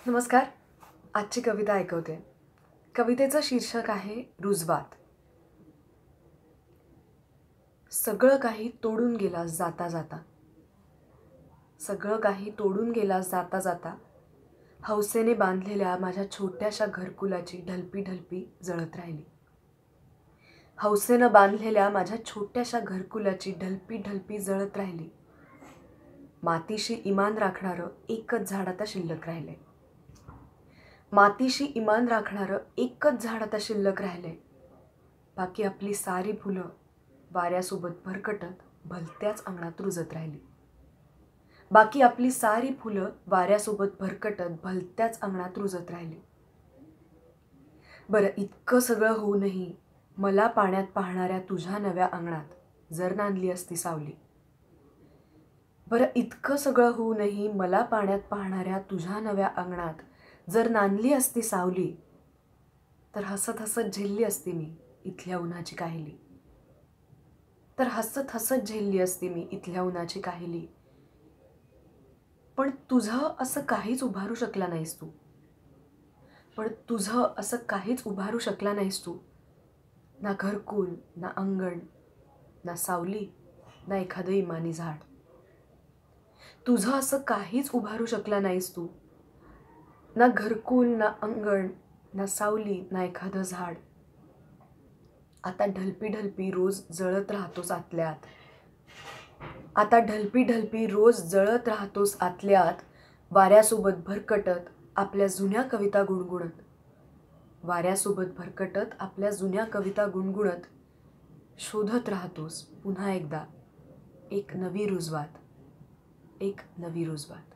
नमस्कार. आजची कविता ऐकवते. कवितेचं शीर्षक आहे रुजवात. सगळं काही तोडून गेलास जाता जाता. सगळं काही तोडून गेलास जाता जाता. हौसेने बांधलेल्या माझ्या छोट्याशा घरकुलाची ढलपी ढलपी जळत राहिली. हौसेनं बांधलेल्या माझ्या छोट्याशा घरकुलाची ढलपी ढलपी जळत राहिली. मातीशी इमान राखणारं एकच झाड आता शिल्लक राहिलंय. मातीशी इमान राखणारं एकच झाड आता शिल्लक राहिलंय. बाकी आपली सारी फुलं वाऱ्यासोबत भरकटत भलत्याच अंगणात रुजत राहिली. बाकी आपली सारी फुलं वाऱ्यासोबत भरकटत भलत्याच अंगणात रुजत राहिली. बरं, इतकं सगळं होऊनही मला पाण्यात पाहणाऱ्या तुझ्या नव्या अंगणात जर नांदली असती सावली. बरं, इतकं सगळं होऊनही मला पाण्यात पाहणाऱ्या तुझ्या नव्या अंगणात जर नांदली असती सावली, तर हसत हसत झेलली असती मी इथल्या उन्हाची काहिली. तर हसत हसत झेलली असती मी इथल्या उन्हाची काहिली. पण तुझं असं काहीच उभारू शकला नाहीस तू. पण तुझं असं काहीच उभारू शकला नाहीस तू. ना घरकुल, ना अंगण, ना सावली, ना एखादं इमानी झाड. तुझं असं काहीच उभारू शकला नाहीस तू. ना घरकुल, ना अंगण, ना सावली, ना एखादं झाड. आता ढलपी ढलपी रोज जळत राहतोस आतल्यात. आता ढलपी ढलपी रोज जळत राहतोस आतल्यात. वाऱ्यासोबत भरकटत आपल्या जुन्या कविता गुणगुणत. वाऱ्यासोबत भरकटत आपल्या जुन्या कविता गुणगुणत शोधत राहतोस पुन्हा एकदा एक नवी रुजवात. एक नवी रुजवात.